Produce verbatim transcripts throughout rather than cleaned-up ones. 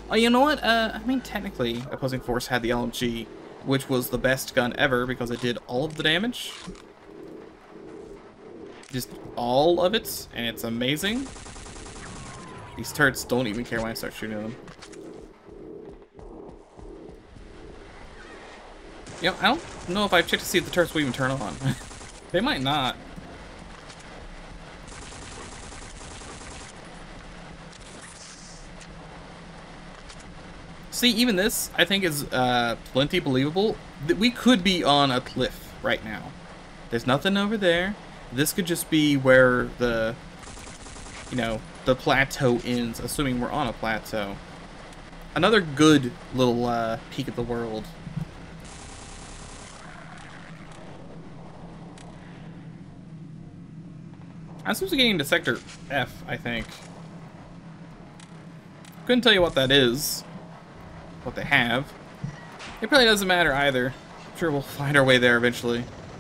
Oh, you know what? Uh, I mean, technically, Opposing Force had the L M G, which was the best gun ever because it did all of the damage. Just all of it, and it's amazing. These turrets don't even care when I start shooting them. You know, I don't know if I've checked to see if the turrets will even turn on. They might not. See, even this, I think, is uh, plenty believable. We could be on a cliff right now. There's nothing over there. This could just be where the, you know, the plateau ends, assuming we're on a plateau. Another good little uh, peek at the world. I'm supposed to be getting into Sector F, I think. Couldn't tell you what that is. What they have. It probably doesn't matter either. I'm sure we'll find our way there eventually.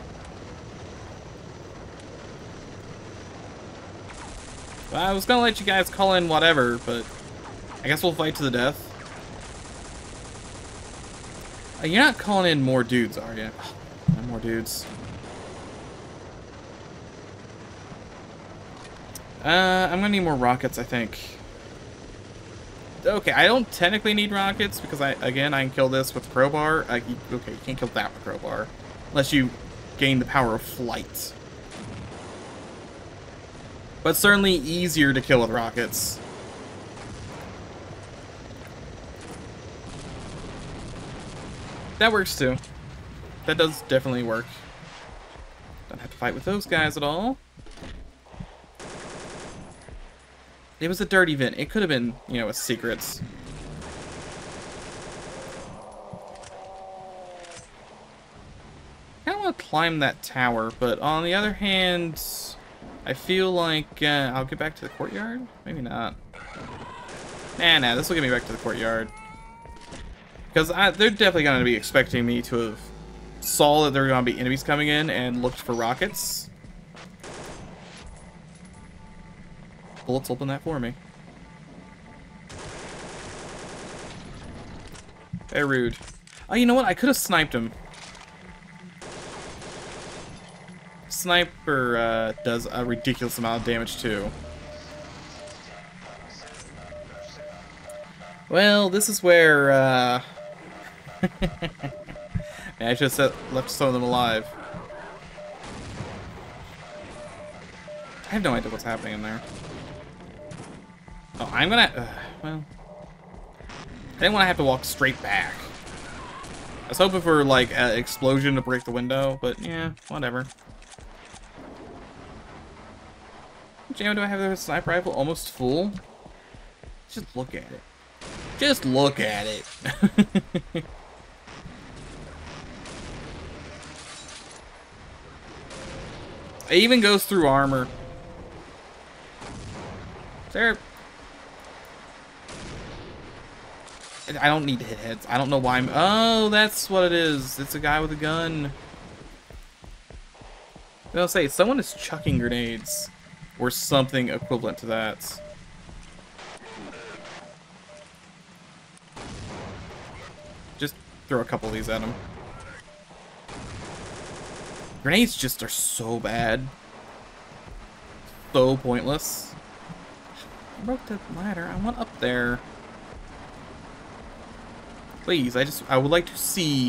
Well, I was gonna let you guys call in whatever, but I guess we'll fight to the death. Uh, you're not calling in more dudes, are you? No more dudes. Uh, I'm gonna need more rockets, I think. Okay, I don't technically need rockets because I, again, I can kill this with crowbar. I, okay, you can't kill that with crowbar unless you gain the power of flight. But certainly easier to kill with rockets. That works too. That does definitely work. Don't have to fight with those guys at all. It was a dirty vent. It could have been, you know, with secrets. I kind of want to climb that tower, but on the other hand, I feel like uh, I'll get back to the courtyard. Maybe not. Nah, nah. This will get me back to the courtyard because they're definitely going to be expecting me to have saw that there were going to be enemies coming in and looked for rockets. Bullets open that for me. Very rude. Oh, you know what? I could have sniped him. Sniper uh, does a ridiculous amount of damage too. Well, this is where uh... Man, I should have left some of them alive. I have no idea what's happening in there. Oh, I'm gonna... Uh, well... I didn't want to have to walk straight back. I was hoping for, like, an explosion to break the window, but, yeah, whatever. Which ammo do I have there? Sniper rifle? Almost full? Just look at it. Just look at it. It even goes through armor. Is there... I don't need to hit heads. I don't know why I'm... Oh, that's what it is. It's a guy with a gun. I'll say, someone is chucking grenades. Or something equivalent to that. Just throw a couple of these at him. Grenades just are so bad. So pointless. I broke the ladder. I want up there. Please, I just, I would like to see.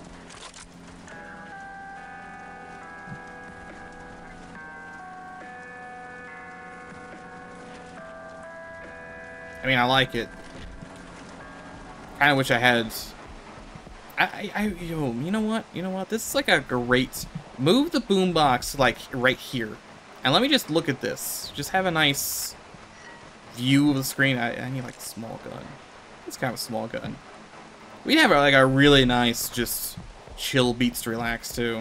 I mean, I like it. Kind of wish I had. I, I, I, yo, you know what? You know what? This is like a great. Move the boombox like right here, and let me just look at this. Just have a nice view of the screen. I, I need like a small gun. It's kind of a small gun. We'd have like a really nice, just chill beats to relax too.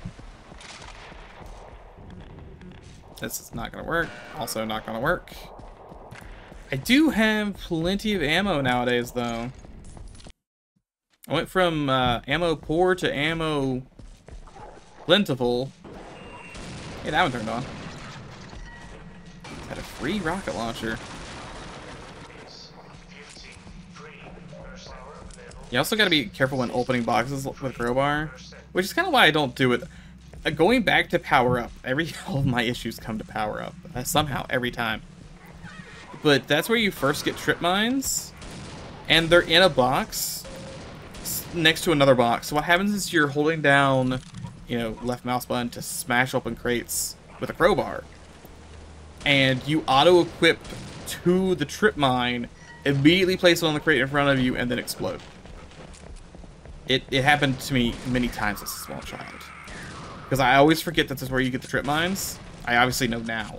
This is not gonna work. Also not gonna work. I do have plenty of ammo nowadays though. I went from uh, ammo poor to ammo plentiful. Hey, that one turned on. Had a free rocket launcher. You also got to be careful when opening boxes with a crowbar, which is kind of why I don't do it. Uh, going back to power up, every all of my issues come to power up uh, somehow every time. But that's where you first get trip mines, and they're in a box next to another box. So what happens is you're holding down, you know, left mouse button to smash open crates with a crowbar, and you auto-equip to the trip mine, immediately place it on the crate in front of you, and then explode. It, it happened to me many times as a small child. Because I always forget that this is where you get the trip mines. I obviously know now.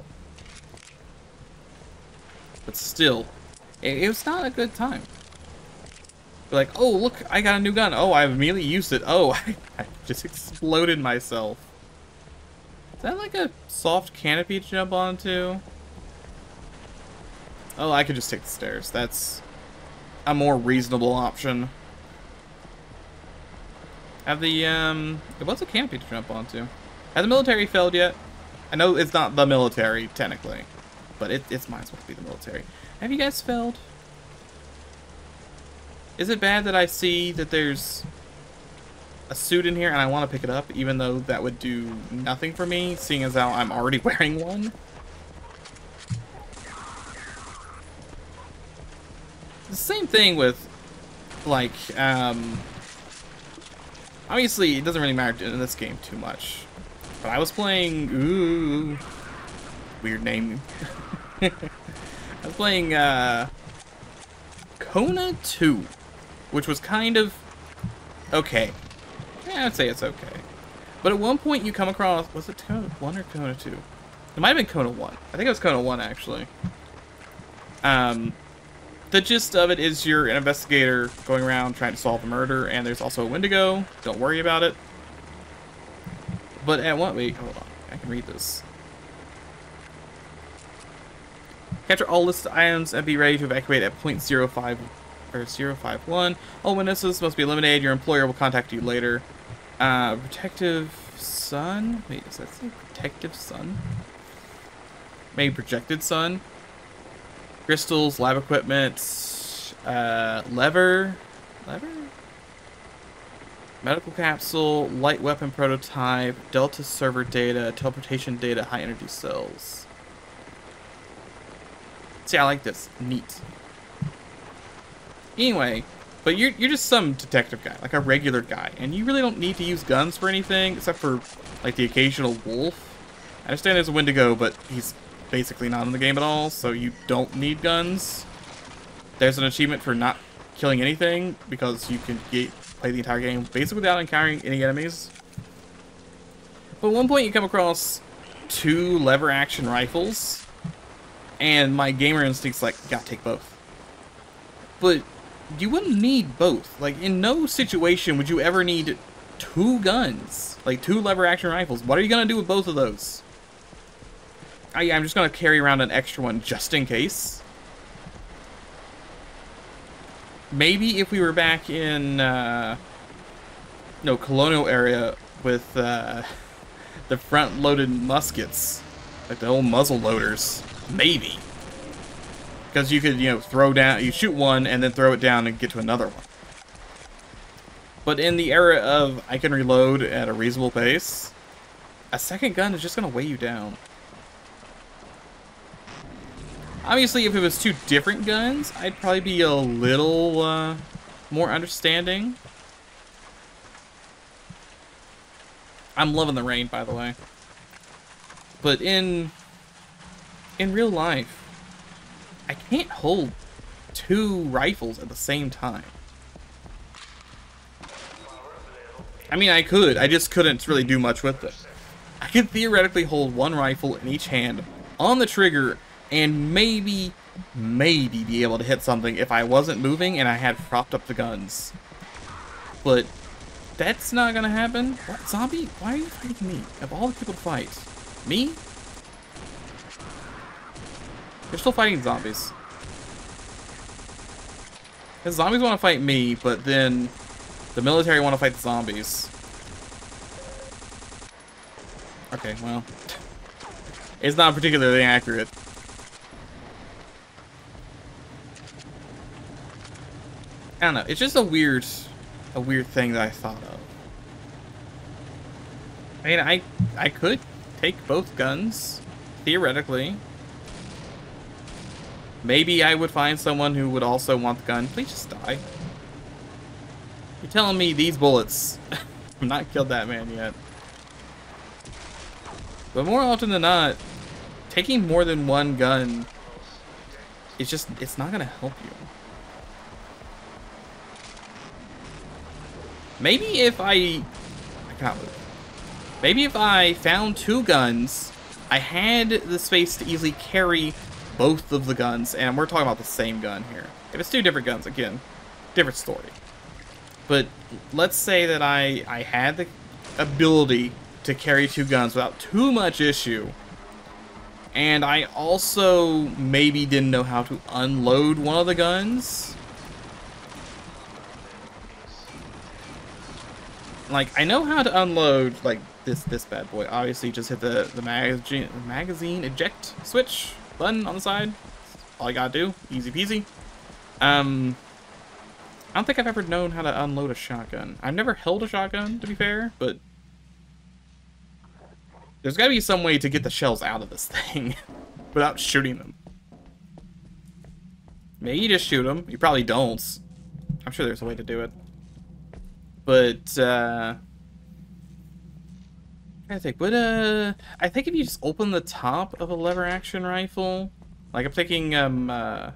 But still, it, it was not a good time. Like, oh, look, I got a new gun. Oh, I immediately used it. Oh, I, I just exploded myself. Is that like a soft canopy to jump onto? Oh, I could just take the stairs. That's a more reasonable option. Have the, um... what's a canopy to jump onto? Has the military failed yet? I know it's not the military, technically. But it, it's might as well be the military. Have you guys failed? Is it bad that I see that there's a suit in here and I want to pick it up, even though that would do nothing for me, seeing as how I'm already wearing one? The same thing with, like, um... obviously, it doesn't really matter in this game too much. But I was playing... Ooh... Weird name. I was playing, uh... Kona two. Which was kind of... okay. Yeah, I'd say it's okay. But at one point you come across... was it Kona one or Kona two? It might have been Kona one. I think it was Kona one, actually. Um... The gist of it is you're an investigator going around trying to solve a murder, and there's also a Wendigo. Don't worry about it. But at one... wait, hold on. I can read this. Capture all listed items and be ready to evacuate at point zero five or zero five one. All witnesses must be eliminated. Your employer will contact you later. Uh, protective sun? Wait, is that say protective sun? Maybe projected sun? Crystals, lab equipment, uh, lever, lever? Medical capsule, light weapon prototype, Delta server data, teleportation data, high energy cells. See, I like this. Neat. Anyway, but you're, you're just some detective guy, like a regular guy, and you really don't need to use guns for anything, except for, like, the occasional wolf. I understand there's a Wendigo, but he's basically not in the game at all, so you don't need guns. There's an achievement for not killing anything, because you can get, play the entire game basically without encountering any enemies. But at one point you come across two lever action rifles, and my gamer instinct's like, you gotta take both. But you wouldn't need both. Like, in no situation would you ever need two guns. Like, two lever action rifles. What are you gonna do with both of those? I, I'm just gonna carry around an extra one just in case. Maybe if we were back in, uh, no, colonial area with, uh, the front-loaded muskets, like the old muzzle loaders, maybe. Because you could, you know, throw down, you shoot one and then throw it down and get to another one. But in the era of I can reload at a reasonable pace, a second gun is just gonna weigh you down. Obviously, if it was two different guns, I'd probably be a little uh, more understanding. I'm loving the rain, by the way. But in in real life, I can't hold two rifles at the same time. I mean, I could. I just couldn't really do much with it. I could theoretically hold one rifle in each hand on the trigger and maybe, maybe be able to hit something if I wasn't moving and I had propped up the guns. But that's not gonna happen. What, zombie? Why are you fighting me? Of all the people to fight, me? You're still fighting zombies. The zombies want to fight me, but then the military want to fight the zombies. Okay, well, it's not particularly accurate. I don't know. It's just a weird, a weird thing that I thought of. I mean, I, I could take both guns, theoretically. Maybe I would find someone who would also want the gun. Please just die. You're telling me these bullets... I've not killed that man yet. But more often than not, taking more than one gun... It's just... It's not gonna help you. Maybe if I... I can't move. Maybe if I found two guns, I had the space to easily carry both of the guns, and we're talking about the same gun here. If it's two different guns, again, different story. But let's say that I, I had the ability to carry two guns without too much issue, and I also maybe didn't know how to unload one of the guns. Like, I know how to unload, like, this this bad boy. Obviously, just hit the, the magazine, magazine eject switch button on the side. All I gotta do. Easy peasy. Um, I don't think I've ever known how to unload a shotgun. I've never held a shotgun, to be fair, but there's gotta be some way to get the shells out of this thing without shooting them. Maybe you just shoot them. You probably don't. I'm sure there's a way to do it. But, uh... I think, but, uh... I think if you just open the top of a lever-action rifle... Like, I'm thinking, um, uh...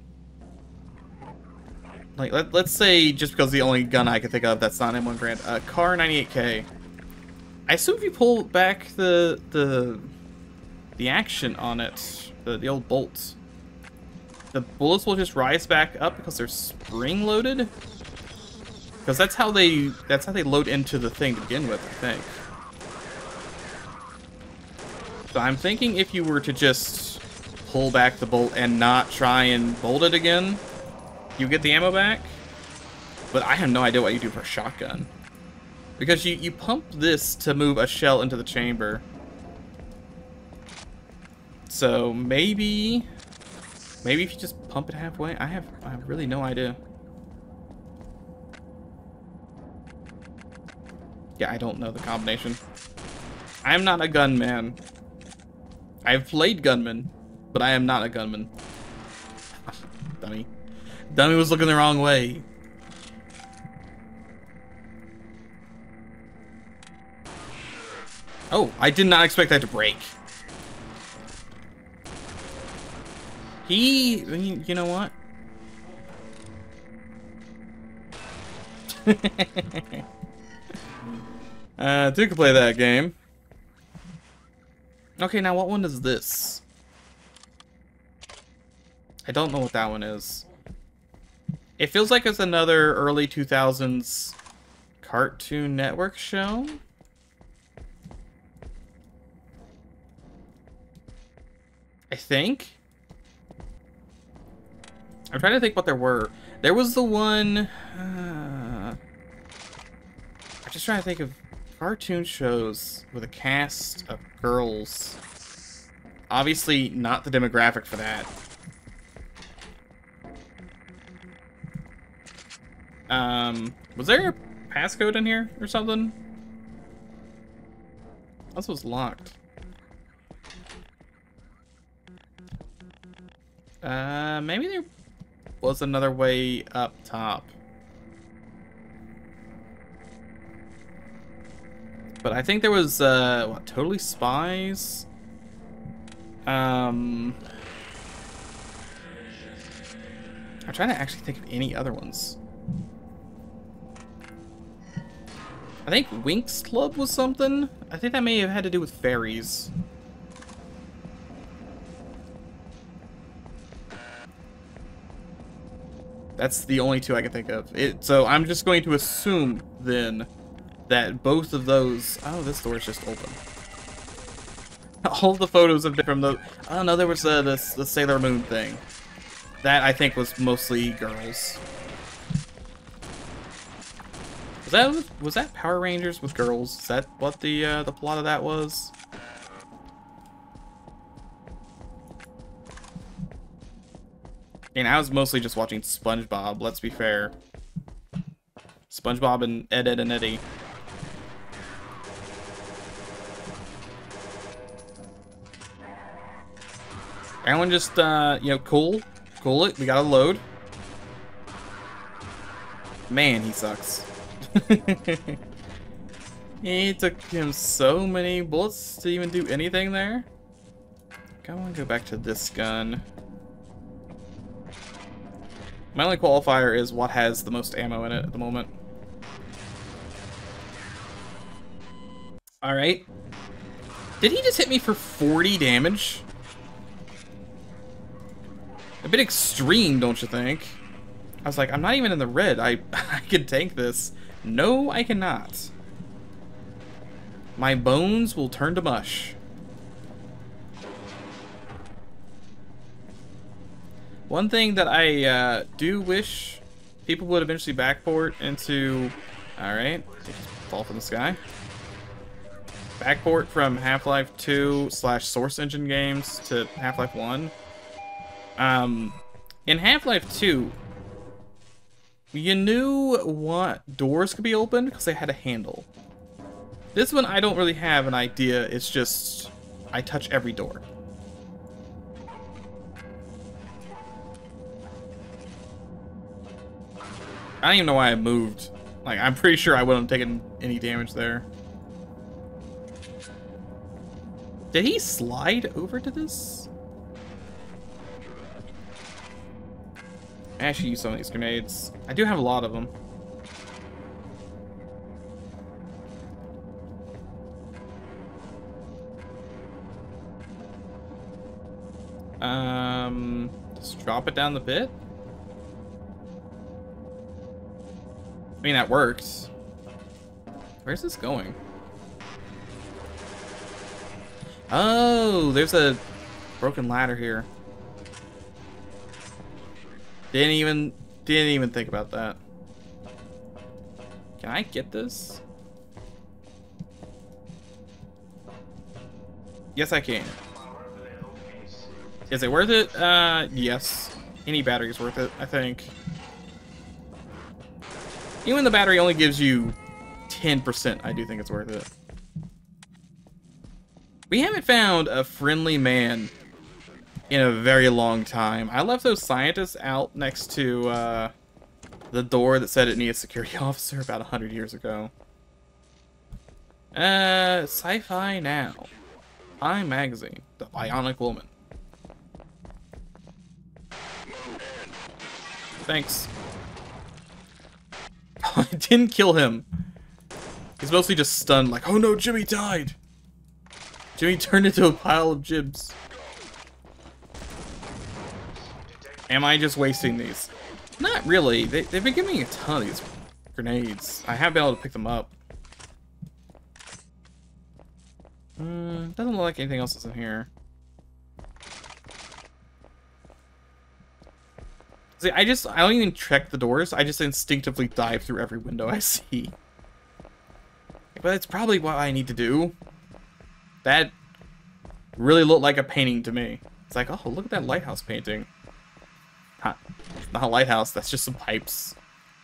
Like, let, let's say, just because the only gun I can think of that's not M one Garand, uh, Kar ninety-eight K. I assume if you pull back the, the... the action on it, the, the old bolts, the bullets will just rise back up because they're spring-loaded? Because that's how they that's how they load into the thing to begin with, I think. So I'm thinking if you were to just pull back the bolt and not try and bolt it again, you get the ammo back. But I have no idea what you do for a shotgun. Because you, you pump this to move a shell into the chamber. So maybe maybe if you just pump it halfway, I have I have really no idea. Yeah, I don't know the combination. I'm not a gunman. I've played gunman, but I am not a gunman. Dummy. Dummy was looking the wrong way. Oh, I did not expect that to break. He, you know what? Uh, Duke can play that game. Okay, now what one is this? I don't know what that one is. It feels like it's another early two thousands Cartoon Network show. I think. I'm trying to think what there were. There was the one... Uh, I'm just trying to think of cartoon shows with a cast of girls. Obviously not the demographic for that. Um, was there a passcode in here or something? This was locked. Uh, maybe there was another way up top. But I think there was, uh, what, Totally Spies? Um... I'm trying to actually think of any other ones. I think Winx Club was something? I think that may have had to do with fairies. That's the only two I can think of. It, so I'm just going to assume, then, that both of those... Oh, this door's just open. All the photos have been from the... Oh, no, there was uh, this, the Sailor Moon thing. That, I think, was mostly girls. Was that, was that Power Rangers with girls? Is that what the, uh, the plot of that was? And I was mostly just watching SpongeBob, let's be fair. SpongeBob and Ed, Ed, and Eddie. Everyone just, uh, you know, cool. Cool it. We got to load. Man, he sucks. It took him so many bullets to even do anything there. I want to go back to this gun. My only qualifier is what has the most ammo in it at the moment. Alright. Did he just hit me for forty damage? A bit extreme, don't you think? I was like, I'm not even in the red. I, I can tank this. No, I cannot. My bones will turn to mush. One thing that I uh, do wish people would eventually backport into... Alright, fall from the sky. Backport from Half-Life two slash Source Engine games to Half-Life one. Um, in Half-Life two, you knew what doors could be opened because they had a handle. This one, I don't really have an idea. It's just, I touch every door. I don't even know why I moved. Like, I'm pretty sure I wouldn't have taken any damage there. Did he slide over to this? I actually use some of these grenades. I do have a lot of them. Um, just drop it down the pit. I mean, that works. Where's this going? Oh, there's a broken ladder here. Didn't even, didn't even think about that. Can I get this? Yes, I can. Is it worth it? Uh, yes. Any battery is worth it, I think. Even when the battery only gives you ten percent, I do think it's worth it. We haven't found a friendly man in a very long time. I left those scientists out next to uh, the door that said it needed a security officer about a hundred years ago. Uh, Sci-Fi Now. Time Magazine. The Bionic Woman. Thanks. I didn't kill him. He's mostly just stunned, like, oh no, Jimmy died. Jimmy turned into a pile of jibs. Am I just wasting these? Not really. They, they've been giving me a ton of these grenades. I have been able to pick them up. Hmm, doesn't look like anything else is in here. See, I just, I don't even check the doors. I just instinctively dive through every window I see. But it's probably what I need to do. That really looked like a painting to me. It's like, oh, look at that lighthouse painting. Huh. It's not a lighthouse, that's just some pipes.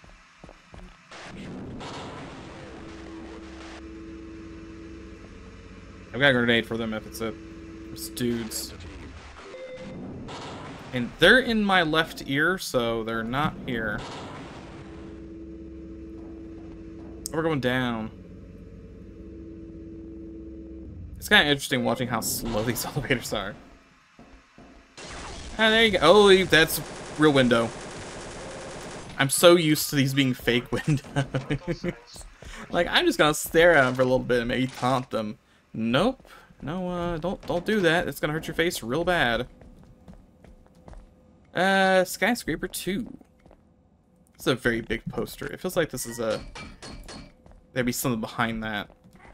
I've got a grenade for them if it's a... It's dudes. And they're in my left ear, so they're not here. We're going down. It's kind of interesting watching how slow these elevators are. Ah, there you go. Oh, that's real window. I'm so used to these being fake windows. Like, I'm just gonna stare at them for a little bit and maybe taunt them. Nope. No, uh, don't don't do that. It's gonna hurt your face real bad. Uh, Skyscraper two. It's a very big poster. It feels like this is a... There'd be something behind that.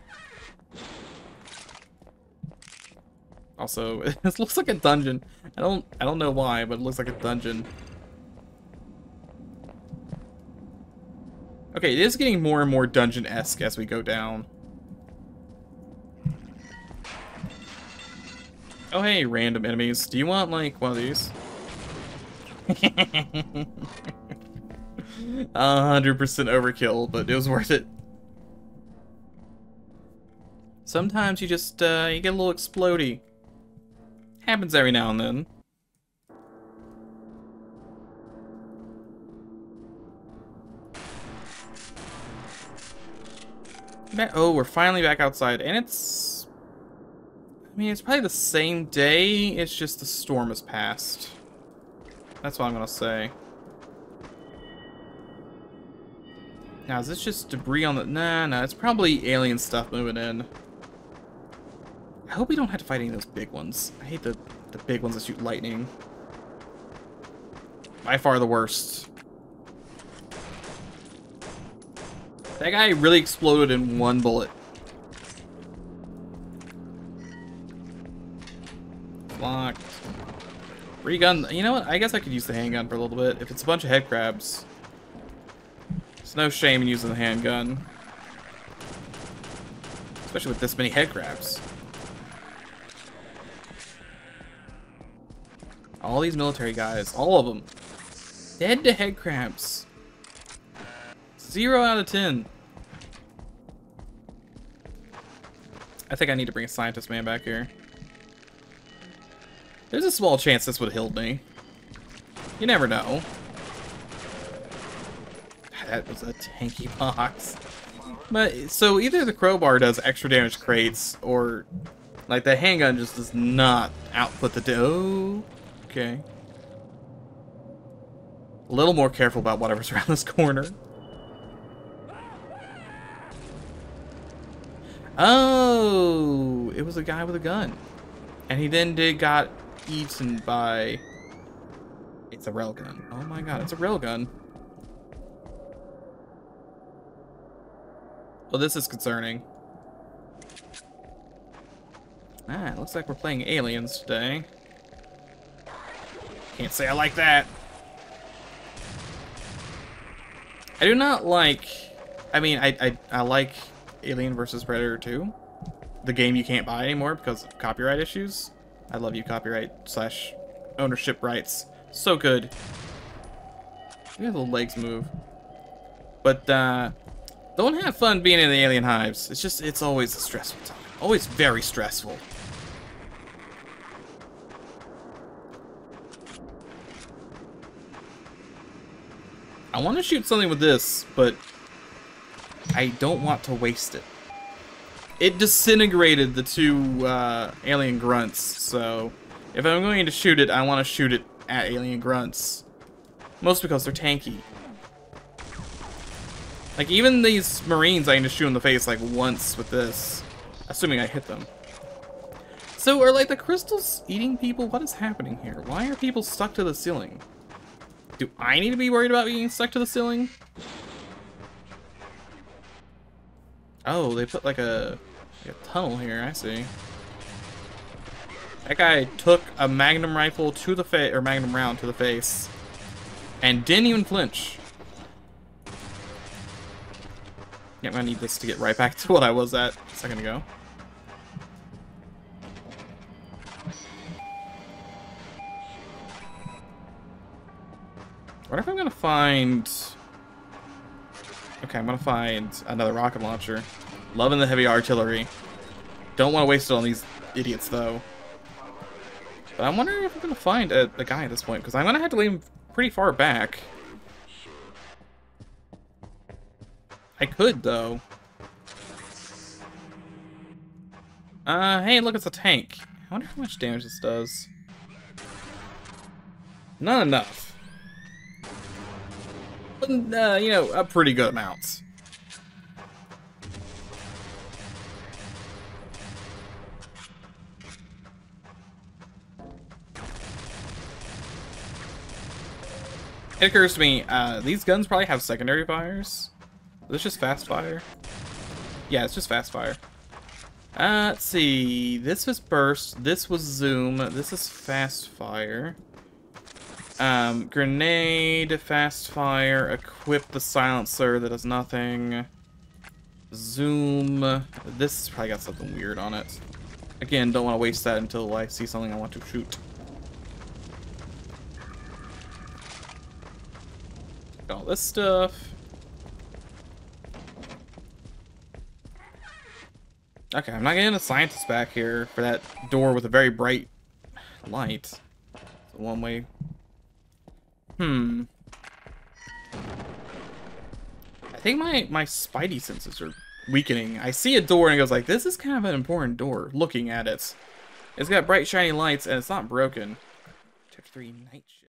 Also, this looks like a dungeon. I don't I don't know why, but it looks like a dungeon. Okay, it is getting more and more dungeon-esque as we go down. Oh hey, random enemies. Do you want like one of these? A hundred percent overkill, but it was worth it. Sometimes you just, uh, you get a little explodey. Happens every now and then. Oh, we're finally back outside, and it's... I mean, it's probably the same day, it's just the storm has passed. That's what I'm gonna say. Now, is this just debris on the... Nah, nah, it's probably alien stuff moving in. I hope we don't have to fight any of those big ones. I hate the, the big ones that shoot lightning. By far the worst. That guy really exploded in one bullet. Locked. Regun. You know what? I guess I could use the handgun for a little bit. If it's a bunch of head crabs. There's no shame in using the handgun. Especially with this many head crabs. All these military guys. All of them. Dead to head crabs. Zero out of ten. I think I need to bring a scientist man back here. There's a small chance this would have healed me. You never know. That was a tanky box. But, so either the crowbar does extra damage crates, or, like, the handgun just does not output the... Oh, okay. A little more careful about whatever's around this corner. Oh, it was a guy with a gun. And he then did got eaten by... It's a railgun. Oh my god, it's a railgun. Well, this is concerning. Ah, it looks like we're playing aliens today. Can't say I like that. I do not like... I mean, I, I, I like Alien versus Predator two. The game you can't buy anymore because of copyright issues. I love you, copyright slash ownership rights. So good. Look at the legs move. But, uh... don't have fun being in the alien hives. It's just, it's always a stressful time. Always very stressful. I want to shoot something with this, but I don't want to waste it. It disintegrated the two uh, alien grunts, so if I'm going to shoot it, I want to shoot it at alien grunts. Mostly because they're tanky. Like, even these Marines, I can just shoot in the face, like, once with this. Assuming I hit them. So, are, like, the crystals eating people? What is happening here? Why are people stuck to the ceiling? Do I need to be worried about being stuck to the ceiling? Oh, they put, like, a, like a tunnel here. I see. That guy took a Magnum rifle to the face, or Magnum round to the face. And didn't even flinch. Yeah, I'm gonna need this to get right back to what I was at a second ago. What if I'm gonna find... Okay, I'm gonna find another rocket launcher. Loving the heavy artillery. Don't want to waste it on these idiots, though. But I'm wondering if I'm gonna find a, a guy at this point, because I'm gonna have to leave him pretty far back. I could, though. Uh, hey, look, it's a tank. I wonder how much damage this does. Not enough. But, uh, you know, a pretty good amount. It occurs to me, uh, these guns probably have secondary fires. Is this just fast fire? Yeah, it's just fast fire. Uh, let's see. This was burst. This was zoom. This is fast fire. Um, grenade, fast fire, equip the silencer that does nothing. Zoom. This has probably got something weird on it. Again, don't want to waste that until I see something I want to shoot. Got all this stuff. Okay, I'm not getting a scientist back here for that door with a very bright light. It's a one way. Hmm. I think my, my spidey senses are weakening. I see a door and it goes like, this is kind of an important door, looking at it. It's got bright, shiny lights, and it's not broken. Chapter three, Night Shift.